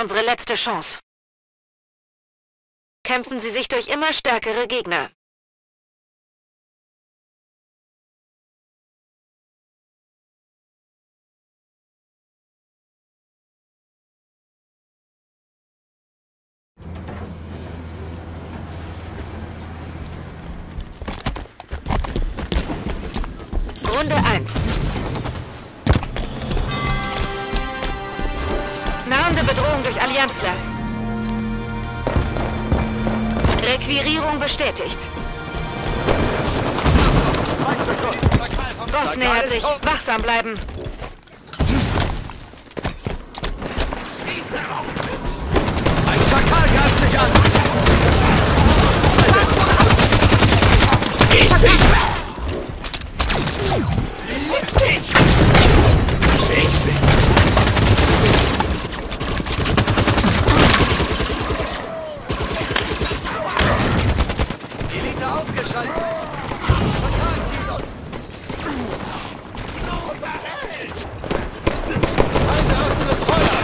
unsere letzte Chance. Kämpfen Sie sich durch immer stärkere Gegner. Runde 1. Nahende Bedrohung durch Allianzler. Requirierung bestätigt. Boss nähert sich. Wachsam bleiben. Ein Schakal greift mich an! Elite ausgeschaltet! Schakal zieht uns! Feinde öffnen das Feuer!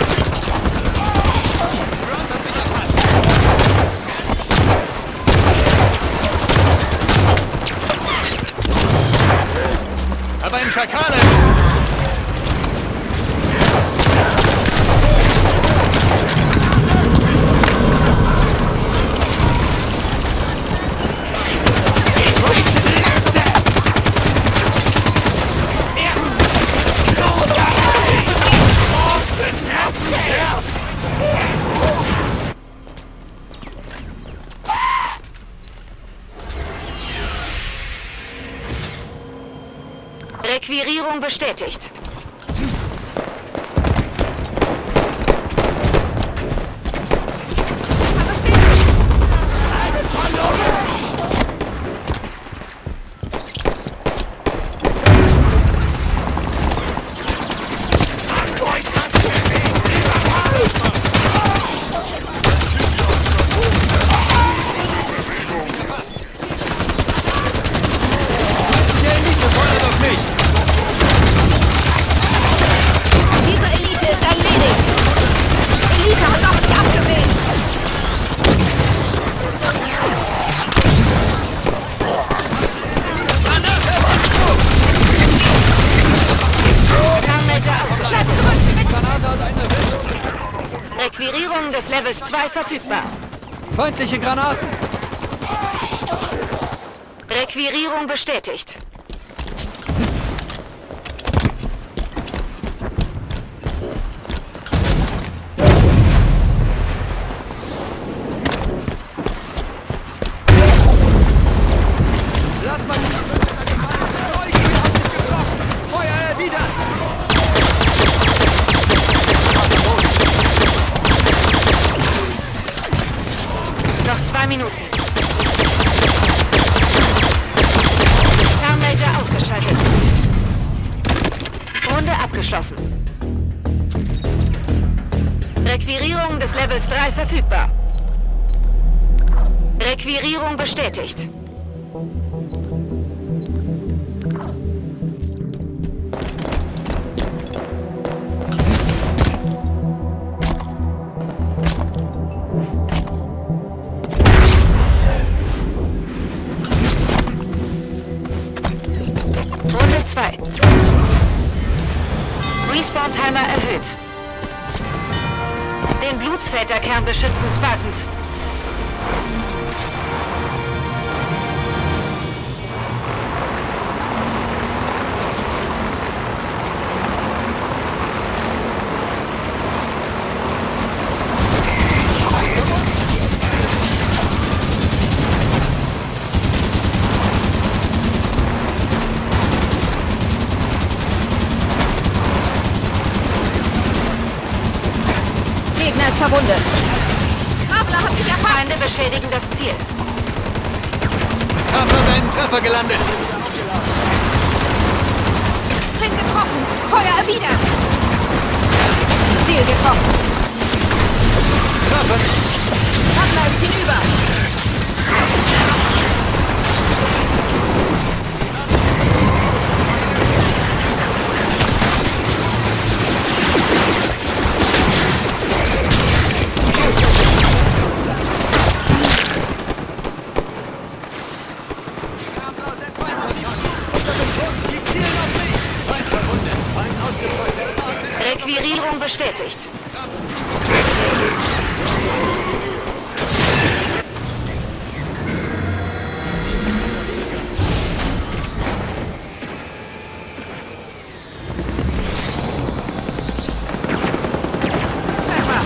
Front hat mich erfasst! Aber ein Schakal! Requirierung bestätigt. Requirierung des Levels 2 verfügbar. Feindliche Granaten! Requirierung bestätigt. Lass mal die Feuer erwidern! Noch 2 Minuten. Town Major ausgeschaltet. Runde abgeschlossen. Requirierung des Levels 3 verfügbar. Requirierung bestätigt. Runde 2. Respawn-Timer erhöht. Den Blutsväterkern beschützen Spartans. Gegner ist verwundet. Abler hat mich erfasst. Feinde beschädigen das Ziel. Hab hat einen Treffer gelandet. Bin getroffen. Feuer erwidert. Ziel getroffen. Treffen. Abler ist hinüber. bestätigt. Treffer.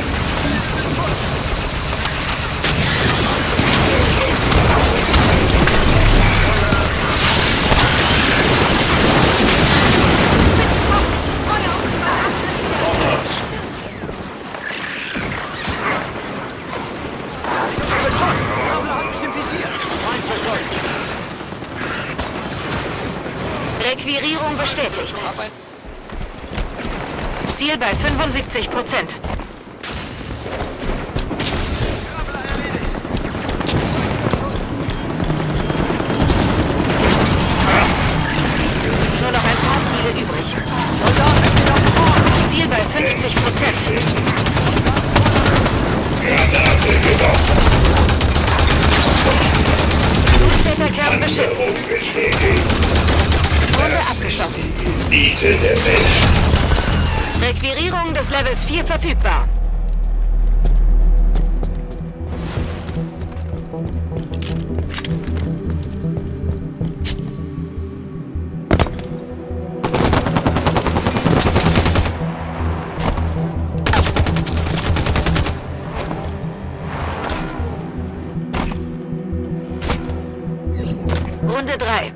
Requirierung bestätigt. Ziel bei 75%. Nur noch ein paar Ziele übrig. Ziel bei 50%. Täterkern beschützt. Runde abgeschlossen. Elite der Menschen. Requirierung des Levels 4 verfügbar. Runde 3.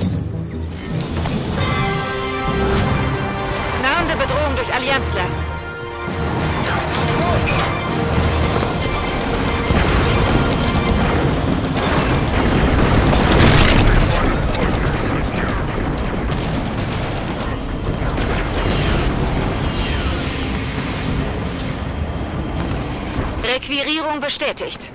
Nahende Bedrohung durch Allianzler. Requirierung bestätigt.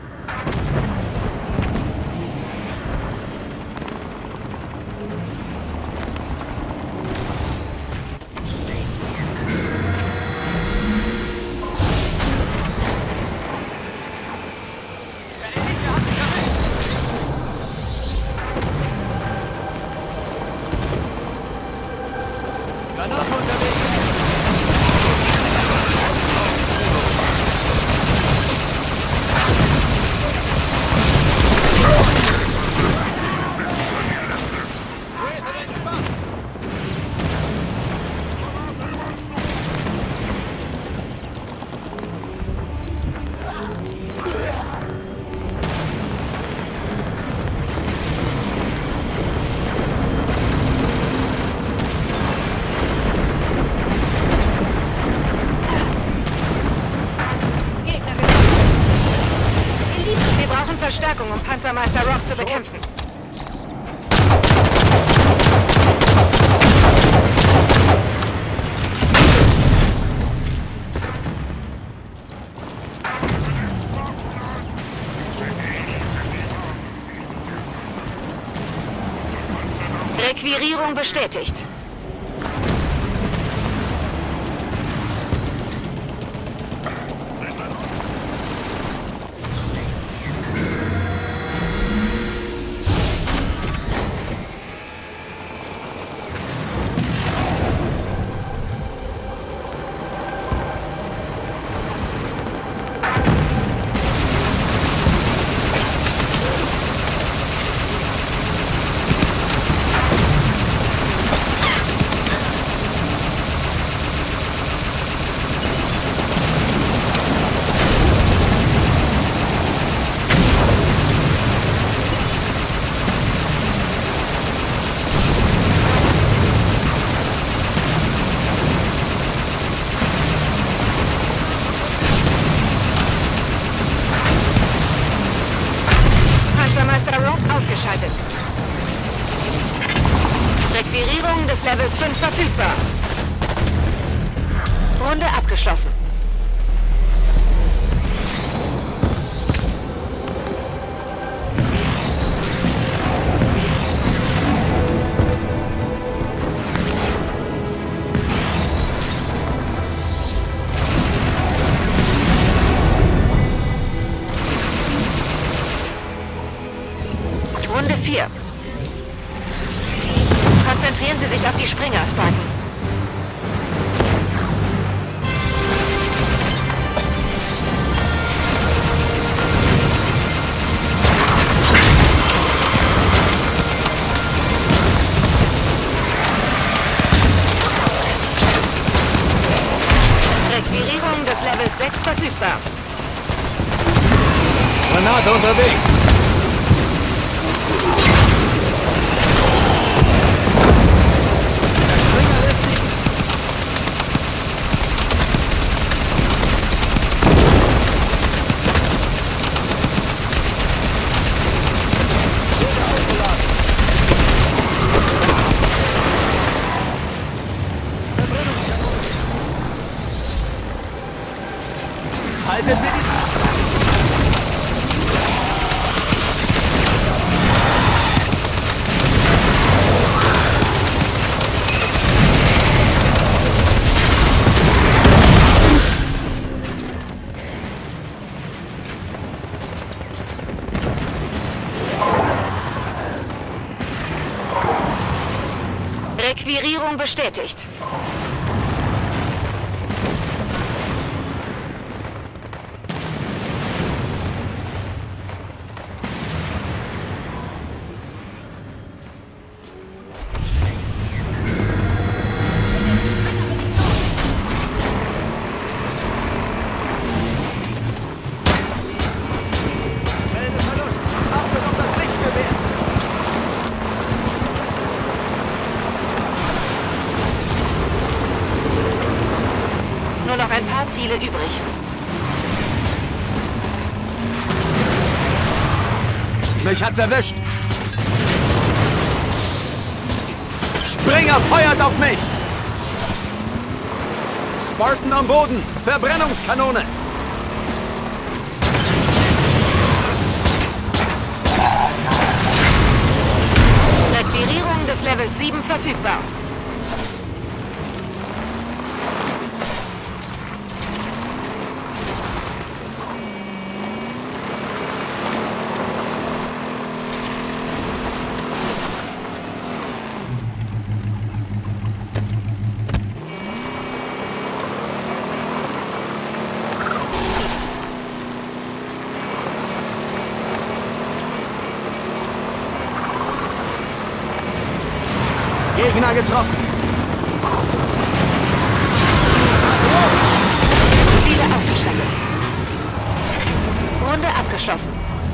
Granate unterwegs. Gegner getroffen. Elite. Wir brauchen Verstärkung, um Panzermeister Rock zu bekämpfen. Requirierung bestätigt. Panzermeister Rock ausgeschaltet. Requirierung des Levels 5 verfügbar. Runde abgeschlossen. Runde 4. Konzentrieren Sie sich auf die Springerspaken. 6 verfügbar. Granate unterwegs. Der Springer lässt sich. Schilder aufgeladen. Verbrennungskanone. Haltet für die... Requirierung bestätigt. Verlust. Achtung auf das Lichtgewehr. Nur noch ein paar Ziele übrig. Mich hat's erwischt. Springer feuert auf mich. Spartan am Boden. Verbrennungskanone. Requirierung des Levels 7 verfügbar. Gegner getroffen. Ziele ausgeschaltet. Runde abgeschlossen.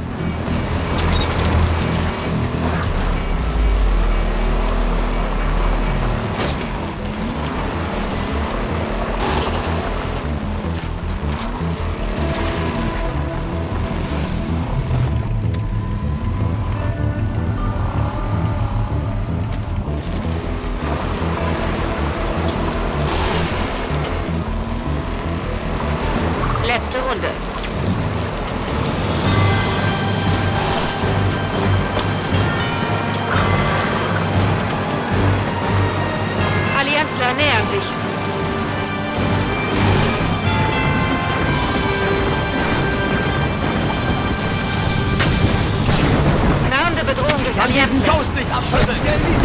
Letzte Runde. Allianzler nähern sich. Nahende Bedrohung durch Kann diesen Allianzler. Ghost nicht abschütteln. Der Elite.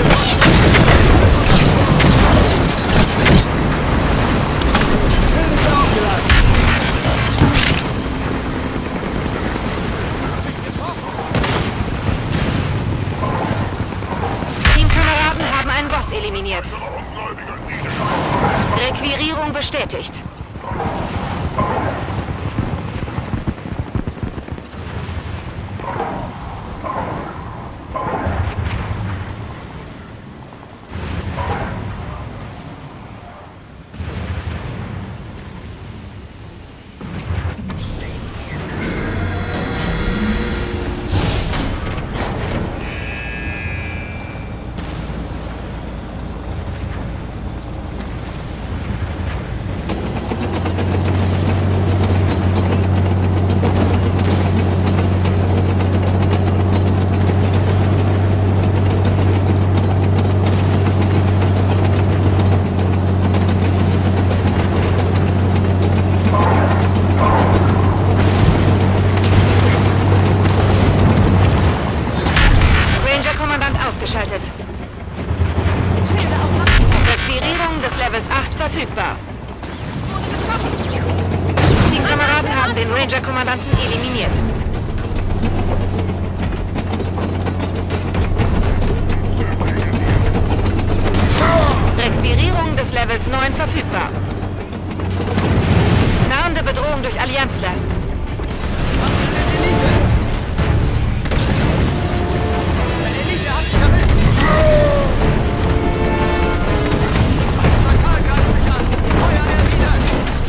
Schilder aufgeladen. Teamkameraden haben einen Boss eliminiert. Requirierung bestätigt. Ausgeschaltet. Schilder auf Maximum. Requirierung des Levels 8 verfügbar. Wurde getroffen. Teamkameraden haben den Ranger-Kommandanten eliminiert. Requirierung des Levels 9 verfügbar. Nahende Bedrohung durch Allianzler. Eine Elite hat mich erwischt! Ein Schakal greift mich an! Feuer erwidert!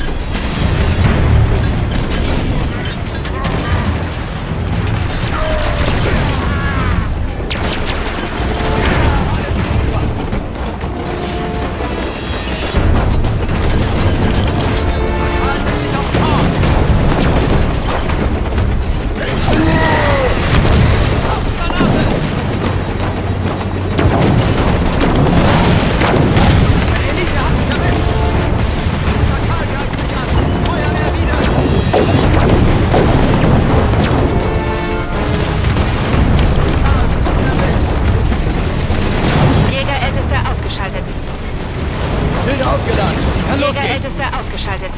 Jägerältester ausgeschaltet. Schilder aufgeladen! Kann losgehen! Jägerältester ausgeschaltet.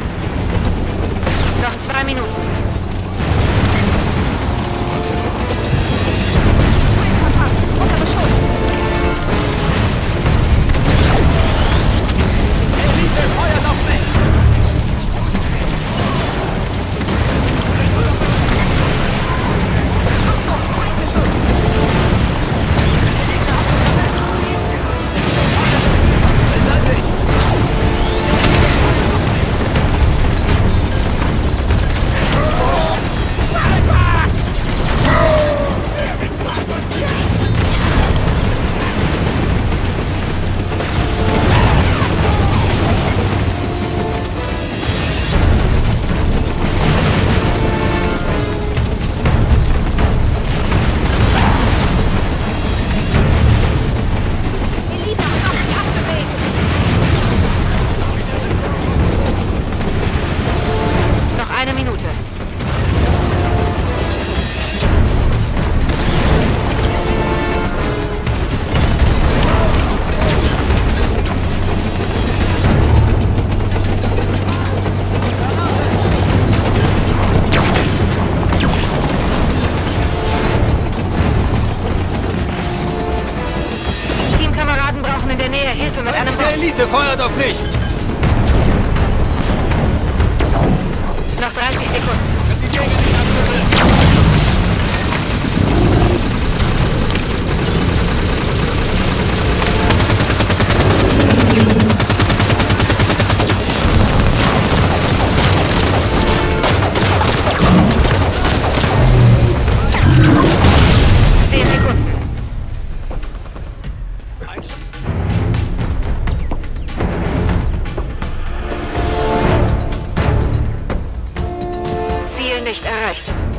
Noch 2 Minuten. Kontakt. Unter Beschuss. Elite feuert auf mich! Elite hat mich abgesehen. Noch 1 Minute. Teamkameraden brauchen in der Nähe Hilfe mit einem Der Boss. Elite feuert auf mich! Noch 30 Sekunden. Die Jäger nicht abgesetzt! Sekunden. Ziel nicht erreicht.